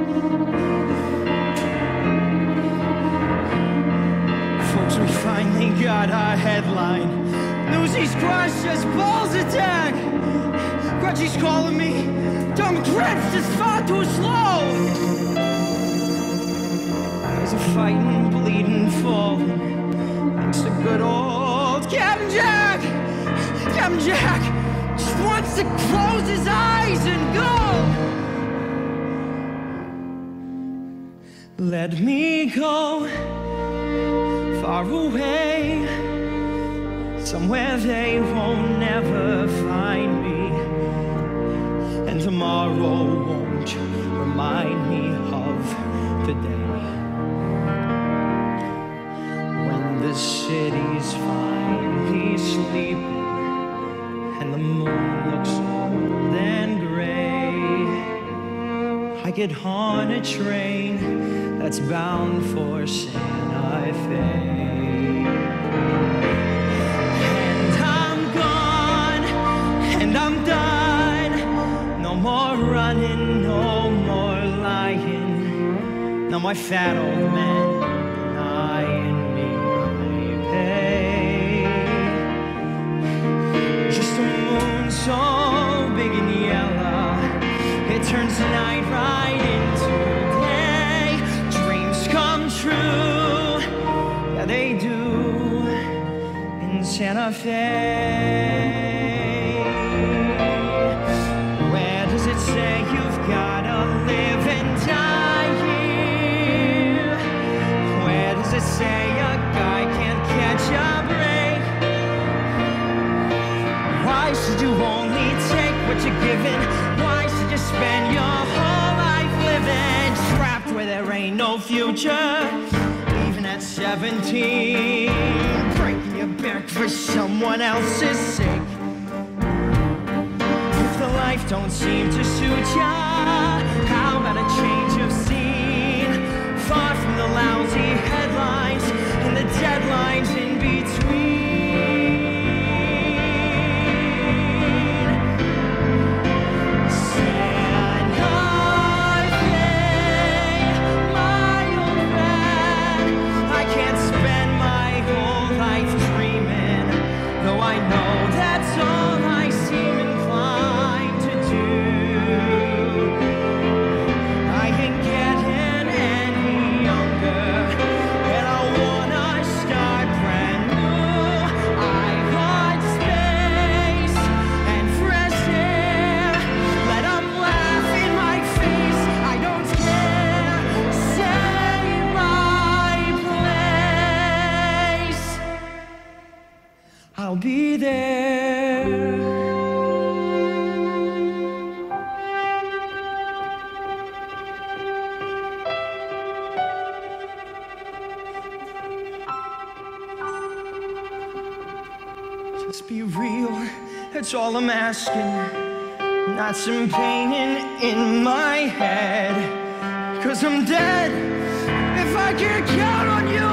Folks, we finally got our headline. Newsies crush as balls attack. Grudgy's calling me. Dumb grips is far too slow. There's a fighting, bleeding, falling. Thanks to good old Captain Jack. Captain Jack just wants to close his eyes and go. Let me go far away, somewhere they won't never find me, and tomorrow won't remind me of the day when the city's finally sleeping and the moon looks old and gray. I get on a train that's bound for Santa Fe. And I'm gone, and I'm done. No more running, no more lying. No more fat old men denying me my pay. Just a moon so big and yellow, it turns night right into true, yeah they do, in Santa Fe. Where does it say you've gotta live and die here? Where does it say a guy can't catch a break? Why should you only take what you're given? Why should you spend your whole life living trapped where there ain't no future? Even at 17, breaking your back for someone else's sake. If the life don't seem to suit ya, how about a change of scene? Far from the lousy headlines and the deadlines in between. I know that's all I seem inclined to do. I ain't getting any younger, and I wanna start brand new. I want space and fresh air. Let 'em laugh in my face. I don't care. Save my place. I'll be there. Just be real, that's all I'm asking. Not some pain in my head. 'Cause I'm dead if I can't count on you.